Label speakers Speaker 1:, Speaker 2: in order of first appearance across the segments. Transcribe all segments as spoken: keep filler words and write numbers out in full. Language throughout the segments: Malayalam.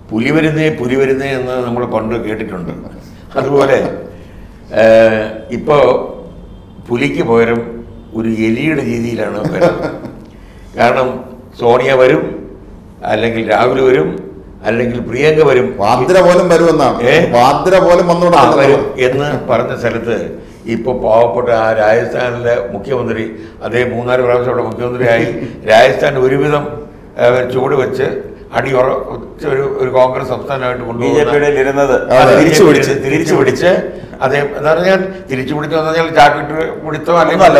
Speaker 1: പുലി വരുന്നേ പുലി വരുന്നേ എന്ന് നമ്മൾ പണ്ട് കേട്ടിട്ടുണ്ട്. അതുപോലെ ഇപ്പോൾ പുലിക്ക് പകരം ഒരു എലിയുടെ രീതിയിലാണ് വരുന്നത്. കാരണം സോണിയ വരും, അല്ലെങ്കിൽ രാഹുൽ വരും, അല്ലെങ്കിൽ പ്രിയങ്ക വരും,
Speaker 2: വാദ്ര പോലും വരുമെന്നാണ് വാദ്ര പോലും വരും
Speaker 1: എന്ന് പറഞ്ഞ സ്ഥലത്ത് ഇപ്പോൾ പാവപ്പെട്ട ആ രാജസ്ഥാനിലെ മുഖ്യമന്ത്രി, അദ്ദേഹം മൂന്നാല് പ്രാവശ്യം അവിടെ മുഖ്യമന്ത്രിയായി രാജസ്ഥാൻ ഒരുവിധം ചൂട് വെച്ച് അടി ഉറച്ച് ഒരു ഒരു കോൺഗ്രസ് സംസ്ഥാനമായിട്ട്
Speaker 3: കൊണ്ടുപോകുന്നത്
Speaker 1: തിരിച്ചു പിടിച്ച് തിരിച്ചു പിടിച്ച് അദ്ദേഹം എന്താ പറഞ്ഞാൽ തിരിച്ചു പിടിച്ചു എന്ന് പറഞ്ഞാൽ ചാക്കിട്ട് പിടിത്തോ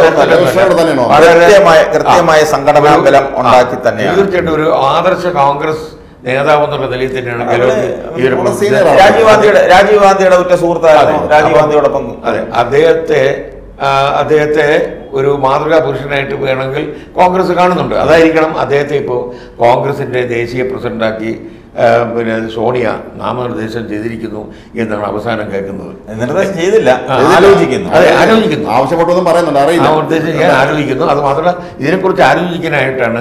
Speaker 3: കൃത്യമായ സംഘടനാ ബലം ഉണ്ടാക്കി തന്നെ
Speaker 1: തീർച്ചയായിട്ടും ഒരു ആദർശ കോൺഗ്രസ് നേതാവ് എന്നുള്ള നിലയിൽ തന്നെയാണ്
Speaker 3: രാജീവ് ഗാന്ധിയുടെ രാജീവ് ഗാന്ധിയുടെ ഉറ്റ സുഹൃത്തായിരുന്നു രാജീവ് ഗാന്ധിയോടൊപ്പം.
Speaker 1: അതെ, അദ്ദേഹത്തെ അദ്ദേഹത്തെ ഒരു മാതൃകാ പുരുഷനായിട്ട് വേണമെങ്കിൽ കോൺഗ്രസ് കാണുന്നുണ്ട്. അതായിരിക്കണം അദ്ദേഹത്തെ ഇപ്പോൾ കോൺഗ്രസിന്റെ ദേശീയ പ്രസിഡന്റാക്കി പിന്നെ സോണിയ നാമനിർദ്ദേശം ചെയ്തിരിക്കുന്നു എന്നാണ് അവസാനം കേൾക്കുന്നത്.
Speaker 3: നിർദ്ദേശം ചെയ്തില്ല, ആലോചിക്കുന്നു.
Speaker 1: അതെ, ആലോചിക്കുന്നു,
Speaker 2: ആവശ്യപ്പെട്ടൊന്നും പറയുന്നുണ്ട്,
Speaker 1: നാമനിർദ്ദേശം ചെയ്യാൻ ആലോചിക്കുന്നു. അത് മാത്രമല്ല ഇതിനെക്കുറിച്ച് ആലോചിക്കാനായിട്ടാണ്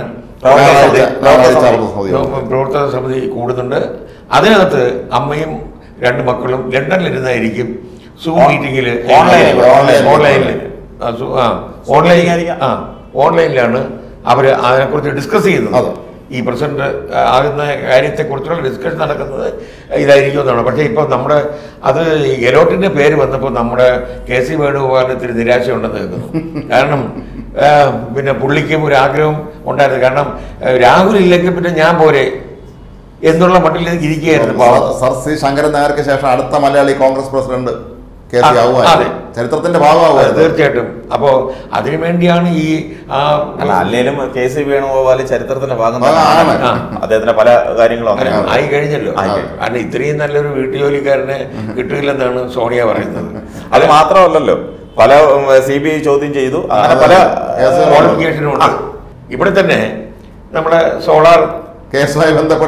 Speaker 1: പ്രവർത്തക സമിതി കൂടുന്നുണ്ട്. അതിനകത്ത് അമ്മയും രണ്ട് മക്കളും ലണ്ടനിലിരുന്നായിരിക്കും സൂം മീറ്റിംഗിൽ ഓൺലൈനിൽ ഓൺലൈൻ ആ ഓൺലൈനിലാണ് അവർ അതിനെക്കുറിച്ച് ഡിസ്കസ് ചെയ്യുന്നത്. ഈ പ്രസിഡന്റ് ആകുന്ന കാര്യത്തെക്കുറിച്ചുള്ള ഡിസ്കഷൻ നടക്കുന്നത് ഇതായിരിക്കും എന്നാണ്. പക്ഷേ ഇപ്പോൾ നമ്മുടെ അത് ഗെലോട്ടിൻ്റെ പേര് വന്നപ്പോൾ നമ്മുടെ കെ സി വേണുഗോപാലിന് ഇത്തിരി നിരാശയുണ്ടെന്ന് കേൾക്കുന്നു. കാരണം പിന്നെ പുള്ളിക്കും ഒരു ആഗ്രഹം ഉണ്ടായിരുന്നു. കാരണം രാഹുൽ ഇല്ലെങ്കിൽ പിന്നെ ഞാൻ പോരെ എന്നുള്ള മട്ടിലേക്ക് ഇരിക്കുകയായിരുന്നു.
Speaker 2: സർ സി ശങ്കരൻ നായർക്ക് ശേഷം അടുത്ത മലയാളി കോൺഗ്രസ് പ്രസിഡന്റ്
Speaker 1: അതെ,
Speaker 2: ചരിത്രത്തിന്റെ ഭാഗമാവുക
Speaker 1: തീർച്ചയായിട്ടും. അപ്പോ അതിനുവേണ്ടിയാണ് ഈ
Speaker 3: അല്ലേലും കെ സി വേണുഗോപാൽ ചരിത്രത്തിന്റെ ഭാഗം അദ്ദേഹത്തിന്റെ പല കാര്യങ്ങളും
Speaker 1: ആയി കഴിഞ്ഞല്ലോ. കാരണം ഇത്രയും നല്ലൊരു വീട്ടുജോലിക്കാരനെ കിട്ടില്ലെന്നാണ് സോണിയ പറയുന്നത്.
Speaker 3: അത് മാത്രമല്ലല്ലോ, പല സി ബി ഐ ചോദ്യം ചെയ്തു, അങ്ങനെ പല
Speaker 1: ക്വാളിഫിക്കേഷനും ഉണ്ട്. ഇവിടെ തന്നെ നമ്മുടെ സോളാർ
Speaker 2: കേസുമായി ബന്ധപ്പെട്ട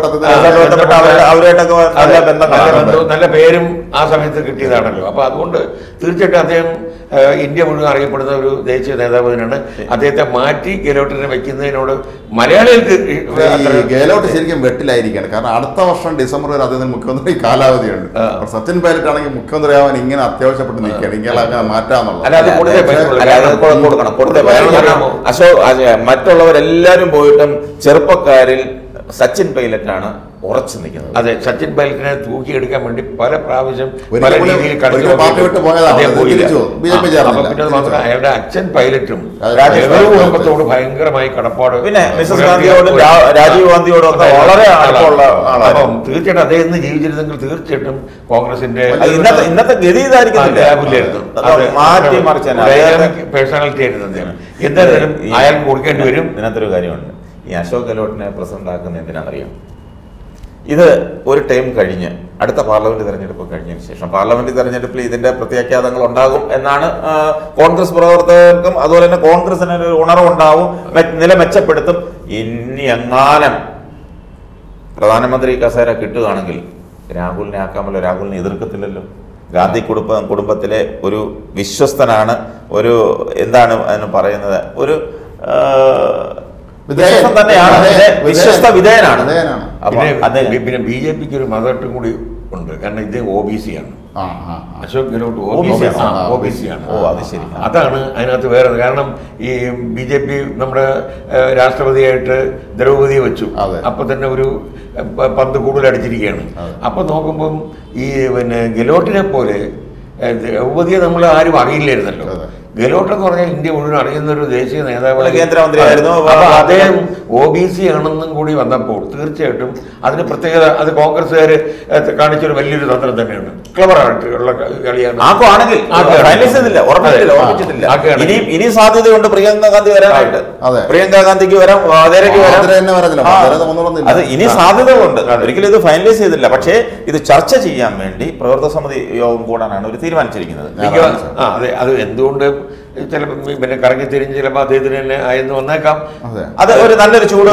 Speaker 1: നല്ല പേരും ആ സമയത്ത് കിട്ടിയതാണല്ലോ. അപ്പൊ അതുകൊണ്ട് തീർച്ചയായിട്ടും അദ്ദേഹം ഇന്ത്യ മുഴുവൻ അറിയപ്പെടുന്ന ഒരു ദേശീയ നേതാവ് തന്നെയാണ്. അദ്ദേഹത്തെ മാറ്റി ഗെലോട്ടിനെ വെക്കുന്നതിനോട് മലയാളികൾക്ക്
Speaker 2: ഗെലോട്ട് ശരിക്കും വെട്ടിലായിരിക്കുകയാണ്. കാരണം അടുത്ത വർഷം ഡിസംബർ വരെ അദ്ദേഹത്തിന് മുഖ്യമന്ത്രി കാലാവധിയുണ്ട്. സച്ചിൻ പൈലറ്റ് ആണെങ്കിൽ മുഖ്യമന്ത്രി ആവാൻ ഇങ്ങനെ അത്യാവശ്യപ്പെട്ട് നിൽക്കുകയാണ്. ഇങ്ങനെ മാറ്റാന്നുള്ളത്
Speaker 3: അശോക് മറ്റുള്ളവരെല്ലാരും പോയിട്ടും ചെറുപ്പക്കാരിൽ സച്ചിൻ പൈലറ്റാണ് ഉറച്ചു നിൽക്കുന്നത്.
Speaker 1: അതെ, സച്ചിൻ പൈലറ്റിനെ തൂക്കിയെടുക്കാൻ വേണ്ടി പല പ്രാവശ്യം പല രീതിയിൽ പിന്നെ മാത്രം അയാളുടെ അച്ഛൻ പൈലറ്റും കുടുംബത്തോട് ഭയങ്കരമായി കടപ്പാട്,
Speaker 3: പിന്നെ മിസസ് ഗാന്ധിയോടും രാജീവ് ഗാന്ധിയോടും ഒക്കെ വളരെ അടുപ്പമുള്ള ആളാണ്.
Speaker 1: അപ്പം തീർച്ചയായിട്ടും അദ്ദേഹം ഇന്ന് ജീവിച്ചിരുന്നെങ്കിൽ തീർച്ചയായിട്ടും കോൺഗ്രസിന്റെ
Speaker 3: ഇന്നത്തെ ഇന്നത്തെ ഗതി ഇതായിരിക്കും, മാറ്റി മറിച്ച്
Speaker 1: പേഴ്സണാലിറ്റി ആയിരുന്നു അദ്ദേഹം. എന്തായാലും അയാൾക്ക് കൊടുക്കേണ്ടി വരും.
Speaker 3: ഇതിനകത്തൊരു കാര്യമുണ്ട്, ഈ അശോക് ഗെലോട്ടിനെ പ്രസിഡന്റ് ആക്കുന്ന എന്തിനാണെന്നറിയാം? ഇത് ഒരു ടൈം കഴിഞ്ഞ് അടുത്ത പാർലമെന്റ് തെരഞ്ഞെടുപ്പ് കഴിഞ്ഞതിന് ശേഷം പാർലമെന്റ് തെരഞ്ഞെടുപ്പിൽ ഇതിന്റെ പ്രത്യാഘാതങ്ങൾ ഉണ്ടാകും എന്നാണ് കോൺഗ്രസ് പ്രവർത്തകർക്കും അതുപോലെ തന്നെ കോൺഗ്രസിന് ഒരു ഉണർവുണ്ടാവും, നില മെച്ചപ്പെടുത്തും. ഇനി എങ്ങാനും പ്രധാനമന്ത്രി കസേര കിട്ടുകയാണെങ്കിൽ രാഹുലിനെ ആക്കാമല്ലോ, രാഹുലിനെ എതിർക്കത്തില്ലല്ലോ. ഗാന്ധി കുടുംബ കുടുംബത്തിലെ ഒരു വിശ്വസ്തനാണ്, ഒരു എന്താണ് അതിന് പറയുന്നത്, ഒരു തന്നെയാണ്, വിശ്വസ്ത വിധേയനാണ്.
Speaker 1: പിന്നെ ബി ജെ പിക്ക് ഒരു മതട്ടും കൂടി ഉണ്ട്. കാരണം ഇദ്ദേഹം ഒ ബി സി ആണ്. Ashok Gehlot O B C ആണ്. ഒ ബി സി ആണ്.
Speaker 3: ഓ അത് ശരി.
Speaker 1: അതാണ് അതിനകത്ത് വേറെ. കാരണം ഈ ബി ജെ പി നമ്മുടെ രാഷ്ട്രപതിയായിട്ട് ദ്രൗപതിയെ വെച്ചു. അപ്പൊ തന്നെ ഒരു പന്ത് കൂടുതൽ അടിച്ചിരിക്കുകയാണ്. അപ്പൊ നോക്കുമ്പം ഈ പിന്നെ ഗെലോട്ടിനെ പോലെ ദ്രൗപതിയെ നമ്മൾ ആരും അറിയില്ലായിരുന്നല്ലോ. ഗെലോട്ട് എന്ന് പറഞ്ഞാൽ ഇന്ത്യ മുഴുവൻ അറിയുന്ന ഒരു ദേശീയ നേതാവ്,
Speaker 3: കേന്ദ്രമന്ത്രിയായിരുന്നു.
Speaker 1: അപ്പൊ അദ്ദേഹം ഒ ബി സി ആണെന്നും കൂടി വന്നപ്പോൾ തീർച്ചയായിട്ടും അതിന് പ്രത്യേകത, അത് കോൺഗ്രസ്സുകാർ കാണിച്ചൊരു വലിയൊരു തന്ത്രം തന്നെയാണ്. ക്ലവറായിട്ടുള്ള കളിയാണ്.
Speaker 3: ഇനി സാധ്യതയുണ്ട് പ്രിയങ്ക ഗാന്ധി വരാനായിട്ട്. പ്രിയങ്ക ഗാന്ധിക്ക് വരാം, വാദേരയ്ക്ക് വരാം. അത് ഇനി സാധ്യതകളുണ്ട്. ഒരിക്കലും ഇത് ഫൈനലൈസ് ചെയ്തില്ല. പക്ഷേ ഇത് ചർച്ച ചെയ്യാൻ വേണ്ടി പ്രവർത്തക സമിതി യോഗം കൂടാനാണ് അവർ തീരുമാനിച്ചിരിക്കുന്നത്.
Speaker 1: അതെ, അത് എന്തുകൊണ്ട് ചിലപ്പോൾ പിന്നെ കറങ്ങി തിരിഞ്ഞ് ചിലപ്പോൾ അദ്ദേഹത്തിന് തന്നെ ആയെന്ന് വന്നേക്കാം.
Speaker 3: അത് ഒരു നല്ലൊരു ചൂട്,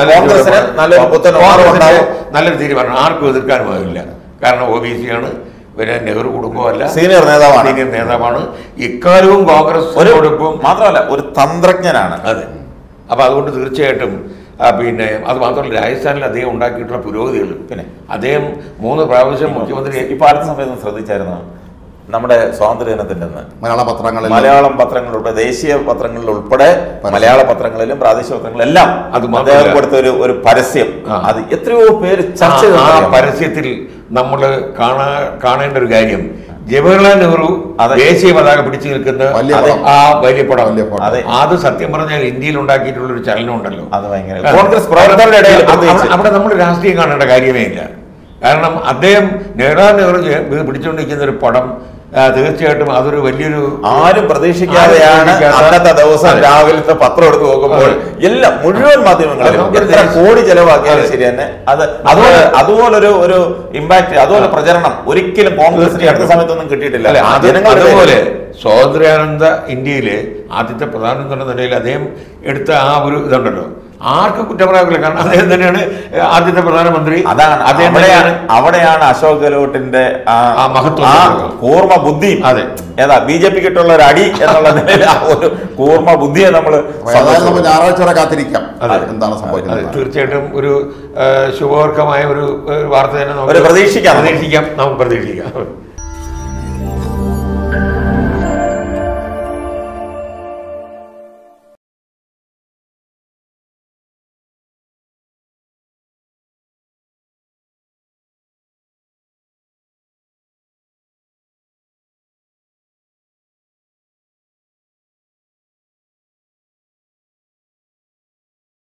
Speaker 1: നല്ലൊരു തീരുമാനം. ആർക്കും എതിർക്കാനുമാകില്ല. കാരണം ഒ ബി സി ആണ്, പിന്നെ നെഹ്റു കുടുംബമല്ല,
Speaker 3: സീനിയർ നേതാവാണ്.
Speaker 1: സീനിയർ നേതാവാണ്. ഇക്കാലവും കോൺഗ്രസ്
Speaker 3: മാത്രമല്ല ഒരു തന്ത്രജ്ഞനാണ്.
Speaker 1: അതെ. അപ്പൊ അതുകൊണ്ട് തീർച്ചയായിട്ടും പിന്നെ അത് മാത്രമല്ല രാജസ്ഥാനിൽ അദ്ദേഹം ഉണ്ടാക്കിയിട്ടുള്ള പുരോഗതികൾ,
Speaker 3: പിന്നെ
Speaker 1: അദ്ദേഹം മൂന്ന് പ്രാവശ്യം മുഖ്യമന്ത്രി.
Speaker 3: ഇപ്പൊ അടുത്ത സമയത്ത് ശ്രദ്ധിച്ചായിരുന്നു നമ്മുടെ സ്വാതന്ത്ര്യ ദിനത്തിന്റെ
Speaker 2: മലയാള പത്രങ്ങളിൽ
Speaker 3: മലയാളം പത്രങ്ങളിൽ ഉൾപ്പെടെ ദേശീയ പത്രങ്ങളിൽ ഉൾപ്പെടെ മലയാള പത്രങ്ങളിലും പ്രാദേശിക പത്രങ്ങളിലെല്ലാം
Speaker 1: അത്
Speaker 3: അദ്ദേഹം കൊടുത്ത ഒരു ഒരു പരസ്യം, അത് എത്രയോ പേര് ചർച്ച ചെയ്ത
Speaker 1: ആ പരസ്യത്തിൽ നമ്മൾ കാണാ കാണേണ്ട ഒരു കാര്യം, ജവഹർലാൽ നെഹ്റു ദേശീയ പതാക പിടിച്ചു നിൽക്കുന്ന ആ വലിയ പടം. അത് സത്യം പറഞ്ഞാൽ ഇന്ത്യയിൽ ഉണ്ടാക്കിയിട്ടുള്ള ഒരു ചലനം ഉണ്ടല്ലോ,
Speaker 3: അത് ഭയങ്കര കോൺഗ്രസ് പ്രവർത്തകരുടെ ഇടയിൽ
Speaker 1: അവിടെ നമ്മൾ രാഷ്ട്രീയം കാണേണ്ട കാര്യമേ ഇല്ല. കാരണം അദ്ദേഹം ജവഹർലാൽ നെഹ്റു പിടിച്ചുകൊണ്ടിരിക്കുന്ന ഒരു പടം തീർച്ചയായിട്ടും അതൊരു വലിയൊരു
Speaker 3: ആരും പ്രതീക്ഷിക്കാതെയാണ് അന്നത്തെ ദിവസം രാവിലത്തെ പത്രം എടുത്ത് നോക്കുമ്പോൾ എല്ലാം മുഴുവൻ മാധ്യമങ്ങളിലും എത്ര കോടി ചെലവാക്കിയാലും ശരി തന്നെ അത് അതുപോലെ അതുപോലൊരു ഒരു ഇമ്പാക്ട്, അതുപോലെ പ്രചരണം ഒരിക്കലും കോൺഗ്രസിന് അടുത്ത സമയത്തൊന്നും കിട്ടിയിട്ടില്ല.
Speaker 1: അതുപോലെ സ്വാതന്ത്ര്യാനന്ദ ഇന്ത്യയിലെ ആദ്യത്തെ പ്രധാനമന്ത്രി എന്ന നിലയിൽ അദ്ദേഹം എടുത്ത ആ ഒരു ഇതുണ്ടല്ലോ, ആർക്കും കുറ്റം പറയാറില്ല. കാരണം അദ്ദേഹം തന്നെയാണ് ആദ്യത്തെ പ്രധാനമന്ത്രി.
Speaker 3: അതാണ് അവിടെയാണ് അവിടെയാണ് അശോക് ഗെഹ്ലോട്ടിന്റെ
Speaker 1: ആ മഹത്വം,
Speaker 3: കൂർമ്മ ബുദ്ധി.
Speaker 1: അതെ,
Speaker 3: ഏതാ ബി ജെ പിക്ക് ഇട്ടുള്ള ഒരു അടി എന്നുള്ള നിലയിൽ ആ ഒരു കൂർമ്മ ബുദ്ധിയെ നമ്മൾ
Speaker 2: ഞായറാഴ്ച വരെ കാത്തിരിക്കാം എന്താണ് സംഭവിക്കുന്നത്.
Speaker 1: തീർച്ചയായിട്ടും ഒരു ശുഭകരമായ ഒരു വാർത്ത തന്നെ നമുക്ക്
Speaker 3: പ്രതീക്ഷിക്കാം
Speaker 1: പ്രതീക്ഷിക്കാം നമുക്ക് പ്രതീക്ഷിക്കാം.